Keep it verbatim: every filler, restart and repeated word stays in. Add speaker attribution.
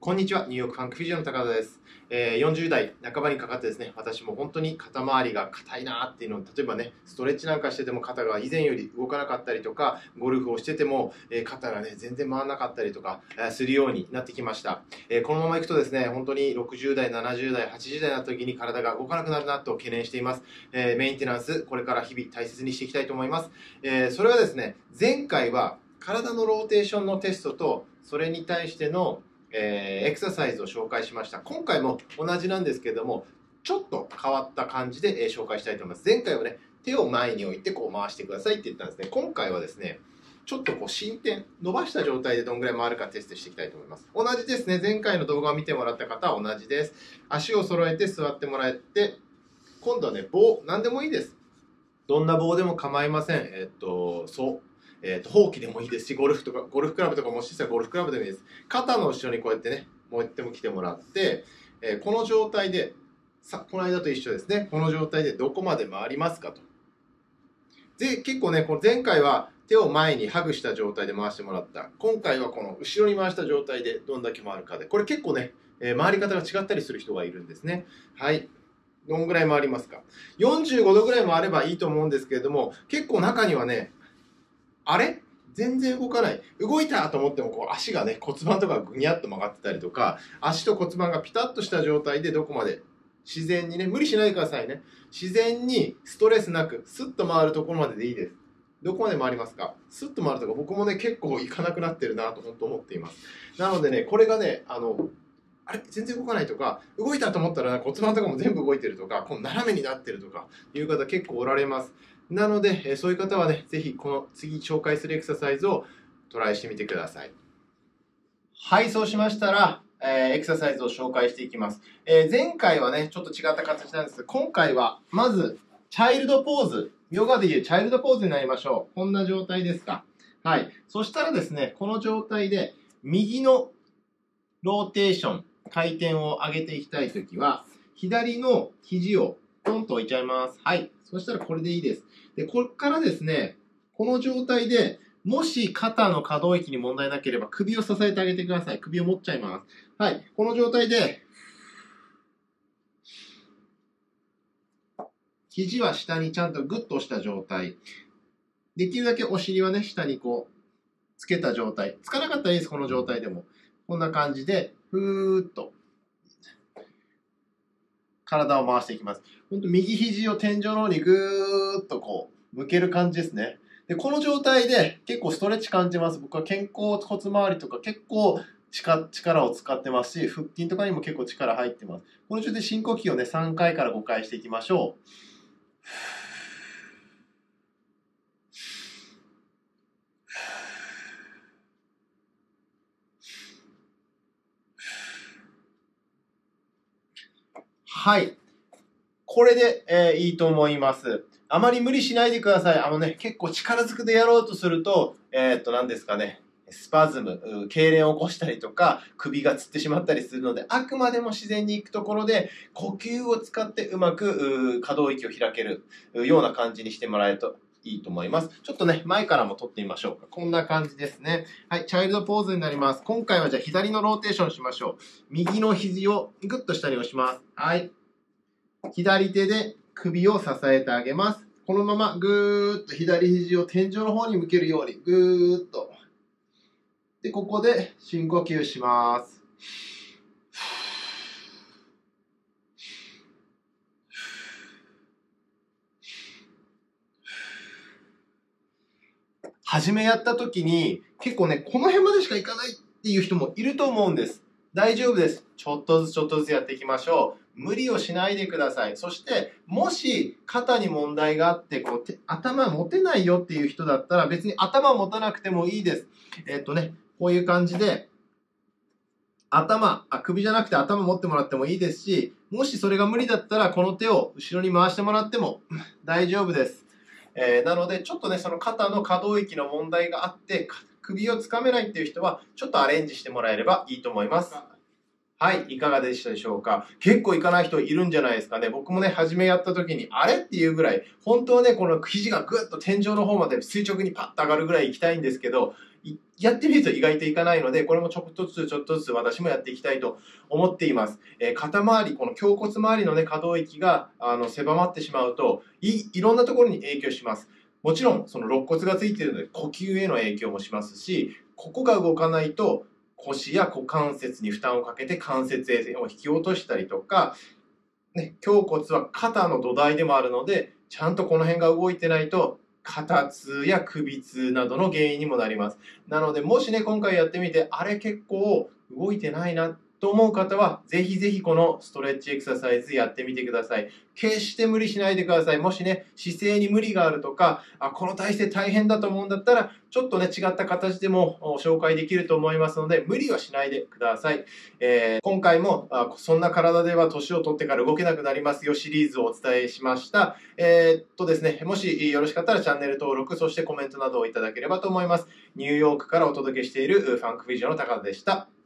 Speaker 1: こんにちは、ニューヨークファンクフィジオの高田です。えー、よんじゅう代半ばにかかってですね、私も本当に肩周りが硬いなっていうのを、例えばね、ストレッチなんかしてても肩が以前より動かなかったりとか、ゴルフをしてても、えー、肩がね、全然回らなかったりとか、えー、するようになってきました。えー、このままいくとですね、本当にろくじゅう代、ななじゅう代、はちじゅう代の時に体が動かなくなるなと懸念しています。えー、メンテナンス、これから日々大切にしていきたいと思います。えー、それはですね、前回は体のローテーションのテストと、それに対してのえー、エクササイズを紹介しました。今回も同じなんですけども、ちょっと変わった感じで、えー、紹介したいと思います。前回はね、手を前に置いてこう回してくださいって言ったんですね。今回はですね、ちょっとこう伸展、伸ばした状態でどんぐらい回るかテストしていきたいと思います。同じですね、前回の動画を見てもらった方は同じです。足を揃えて座ってもらって、今度はね、棒、何でもいいです。どんな棒でも構いません。えっと、そう。えー、とほうきでもいいですし、ゴルフとか、ゴルフクラブとかもしかしたらゴルフクラブでもいいです。肩の後ろにこうやってね、もう一手も来てもらって、えー、この状態で、さ、この間と一緒ですね。この状態でどこまで回りますかと。で、結構ね、この前回は手を前にハグした状態で回してもらった。今回はこの後ろに回した状態でどんだけ回るかで。これ結構ね、えー、回り方が違ったりする人がいるんですね。はい。どんぐらい回りますか。よんじゅうごどぐらい回ればいいと思うんですけれども、結構中にはね、あれ全然動かない。動いたと思ってもこう足がね、骨盤とかぐにゃっと曲がってたりとか、足と骨盤がピタッとした状態でどこまで自然にね、無理しないでくださいね。自然にストレスなく、スッと回るところまででいいです。どこまで回りますか。スッと回るとか、僕もね、結構いかなくなってるなと本当思っています。なのでね、これがね、あの、あれ全然動かないとか、動いたと思ったら骨盤とかも全部動いてるとか、この斜めになってるとかいう方結構おられます。なので、えそういう方はね、ぜひこの次紹介するエクササイズをトライしてみてください。はい、そうしましたら、えー、エクササイズを紹介していきます。えー、前回はね、ちょっと違った形なんです。今回は、まず、チャイルドポーズ。ヨガでいうチャイルドポーズになりましょう。こんな状態ですか。はい。そしたらですね、この状態で、右のローテーション、回転を上げていきたいときは、左の肘をポンと置いちゃいます。はい。そしたらこれでいいです。で、こっからですね、この状態で、もし肩の可動域に問題なければ首を支えてあげてください。首を持っちゃいます。はい。この状態で、肘は下にちゃんとグッと押した状態。できるだけお尻はね、下にこう、つけた状態。つかなかったらいいです、この状態でも。こんな感じで、ふーっと、体を回していきます。ほんと右肘を天井の方にぐーっとこう、向ける感じですね。で、この状態で結構ストレッチ感じます。僕は肩甲骨周りとか結構力を使ってますし、腹筋とかにも結構力入ってます。この状態で深呼吸をね、さんかいからごかいしていきましょう。はい。これで、えー、いいと思います。あまり無理しないでください。あのね、結構力ずくでやろうとすると、えー、っと、何ですかね。スパズム、痙攣を起こしたりとか、首がつってしまったりするので、あくまでも自然に行くところで、呼吸を使ってうまく可動域を開けるような感じにしてもらえるといいと思います。ちょっとね、前からも撮ってみましょうか。こんな感じですね。はい、チャイルドポーズになります。今回はじゃあ左のローテーションしましょう。右の肘をグッと下に押します。はい。左手で首を支えてあげます。このままぐーっと左肘を天井の方に向けるようにぐーっと。で、ここで深呼吸します。初めやった時に結構ね、この辺までしかいかないっていう人もいると思うんです。大丈夫です。ちょっとずつちょっとずつやっていきましょう。無理をしないでください。そして、もし肩に問題があって、こう頭持てないよっていう人だったら、別に頭持たなくてもいいです。えっとね、こういう感じで、頭あ、首じゃなくて頭持ってもらってもいいですし、もしそれが無理だったら、この手を後ろに回してもらっても大丈夫です。えー、なので、ちょっとね、その肩の可動域の問題があって、首をつかめないっていう人は、ちょっとアレンジしてもらえればいいと思います。 はい、いかがでしたでしょうか。結構いかない人いるんじゃないですかね。僕もね、初めやった時に、あれっていうぐらい、本当はね、この肘がぐっと天井の方まで垂直にパッと上がるぐらい行きたいんですけど、やってみると意外といかないので、これもちょっとずつちょっとずつ私もやっていきたいと思っています。えー、肩周り、この胸骨周りのね、可動域があの狭まってしまうとい、いろんなところに影響します。もちろん、その肋骨がついているので、呼吸への影響もしますし、ここが動かないと、腰や股関節に負担をかけて関節衛を引き落としたりとか、ね、胸骨は肩の土台でもあるので、ちゃんとこの辺が動いてないと、肩痛や首痛などの原因にもなります。なので、もしね、今回やってみて、あれ結構動いてないなと思う方は、ぜひぜひこのストレッチエクササイズやってみてください。決して無理しないでください。もしね、姿勢に無理があるとか、あ、この体勢大変だと思うんだったら、ちょっとね、違った形でも紹介できると思いますので、無理はしないでください。えー、今回もあ、そんな体では年を取ってから動けなくなりますよシリーズをお伝えしました。えー、っとですね、もしよろしかったらチャンネル登録、そしてコメントなどをいただければと思います。ニューヨークからお届けしているファンクフィジョンの高田でした。